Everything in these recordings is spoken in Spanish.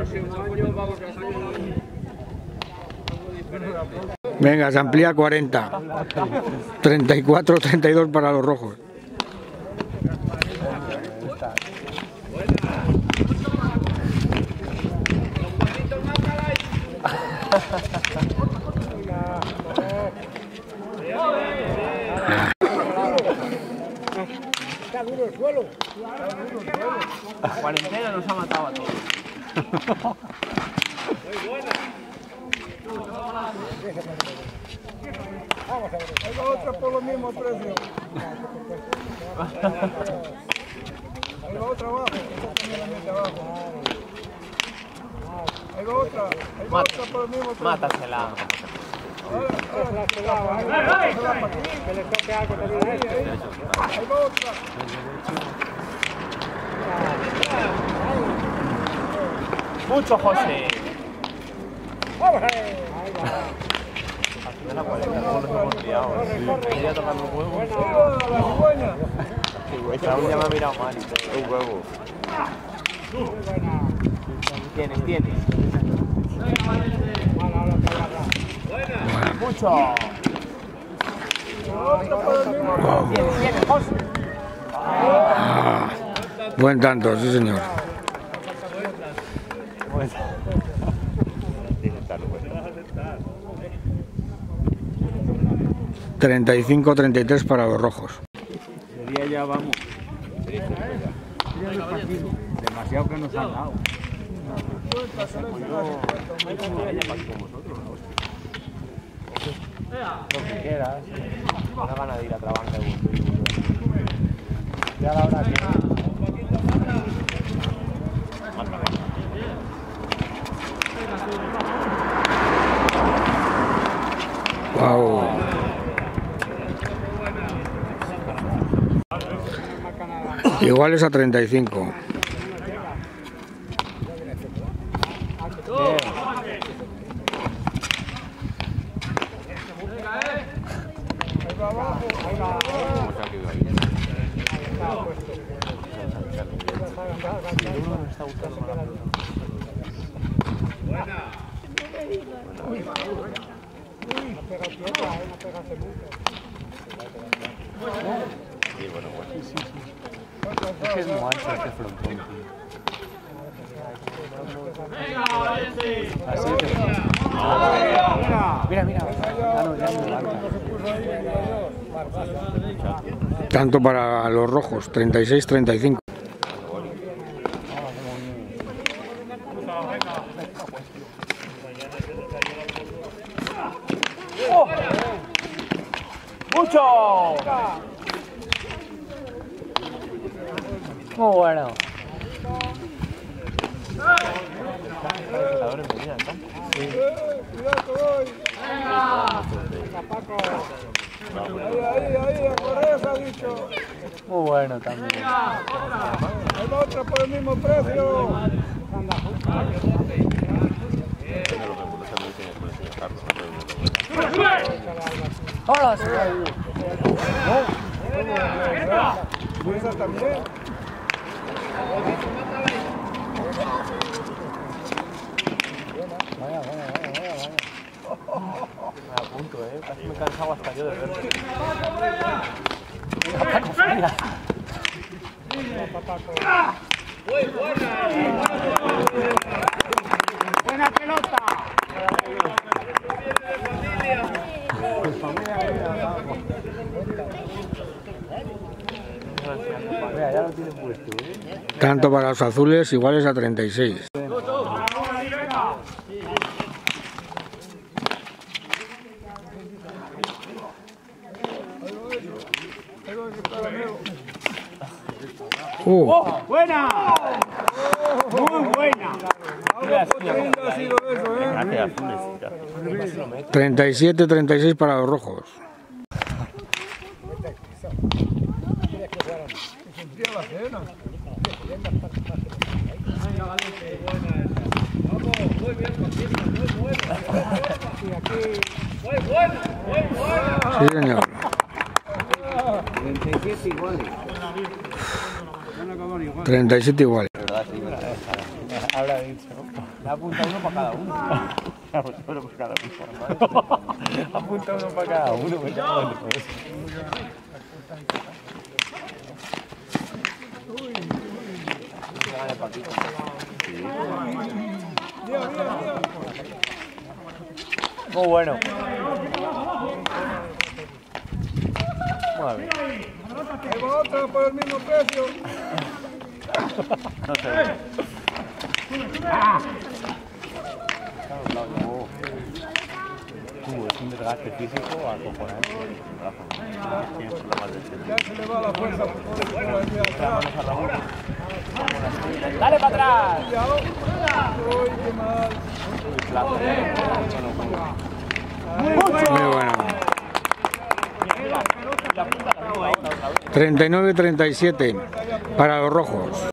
próximo año vamos a hacer algo diferente. Venga, se amplía 40. 34, 32 para los rojos. Está duro el suelo. La cuarentena nos ha matado a todos. Muy buena. Vamos a ver. Hay otra por lo mismo precio. Hay otra abajo. Esta también la mete abajo. Hay otra por el mismo precio. Mátasela. Que le toque algo también a este. Hay otra. Mucho, José. Vamos a ver. La cuarentena nos hemos liado. Quería tocar los huevos. La cigüeña. Raúl ya me ha mirado mal. Un huevo. Tienes. Mucho. Tienes, José. Buen tanto, sí señor. 35, 33 para los rojos. De día ya vamos. Demasiado que nos han dado. Lo que quieras. Una gana de ir a Trabanca. Ya la hora que... Wow. Iguales a 35. Es que es muy ancho este frontón, tío. Así que... Mira. Tanto para los rojos, 36, 35. ¡Mucho! Muy bueno. Cuidado que voy. Ahí, a correr se ha dicho. Muy bueno también. Hay otra por el mismo precio. ¡Hola! Esa también. Vaya. Me apunto, casi me he cansado hasta yo de verlo. Venga, Paco, fuera. Muy buena. Buena pelota. Mira, ya lo tienen puesto, Tanto para los azules, iguales a 36. ¡Buena! ¡Muy buena! Gracias. 37, 36 para los rojos. Sí, señor. 37 iguales. 37 iguales. Habrá dicho. Le apunta uno para cada uno. Uno para cada uno. Apunta uno para cada uno. Me cago en todo eso. Muy bueno. Muy bien. Ahí va otra por el mismo precio. No se ve. Es un desgaste físico acojonante. Ya se le va la fuerza por todo el aquí atrás. ¡Dale para atrás! Cuidado. Uy, qué mal. Muy buena. 39-37 para los rojos.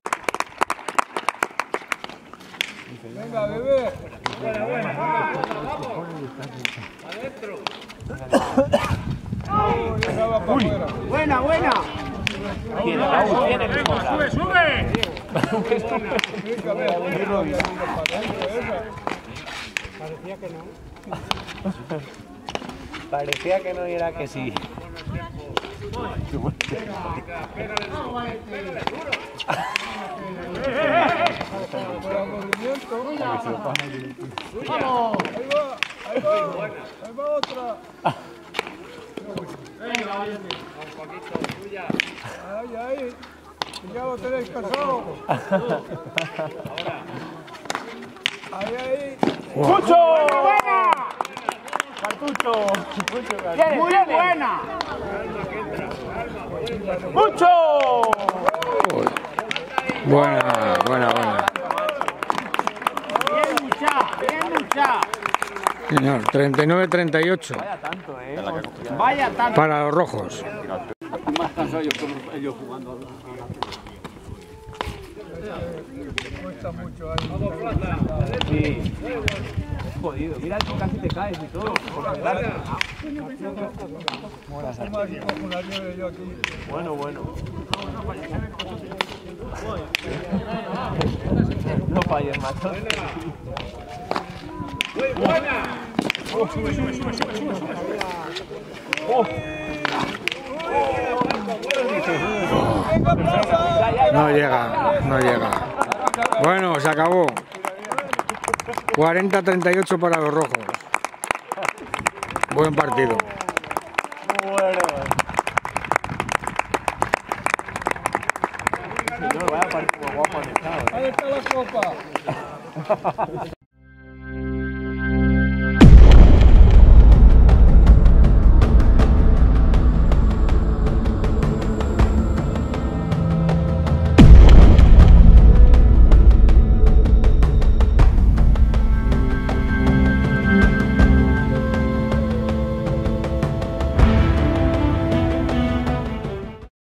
Venga, bebé. Oh, llegaba para afuera. Buena, buena. Tiene, Raúl, tiene que comprar. Venga, ve, no había ido para adentro esa. Parecía que no y era que sí. Por movimiento. Ahí va otra. Ahí. Ya lo tenéis casado. Ahí. ¡Mucho! ¡Buena! ¡Cartucho! ¡Muy buena! ¡Mucho! Buena. Bien luchado. Señor, 39-38 Vaya tanto, Vaya tanto. para los rojos. Más cansados ellos jugando. Cuesta mucho ahí. Sí. Jodido. Mira, casi te caes y todo. Más que cojo una nieve yo aquí. Bueno. No falles, macho. No llega. Bueno, se acabó. 40-38 para los rojos. Buen partido. Bueno. Señor, vaya partido guapo han estado. Ahí está la copa.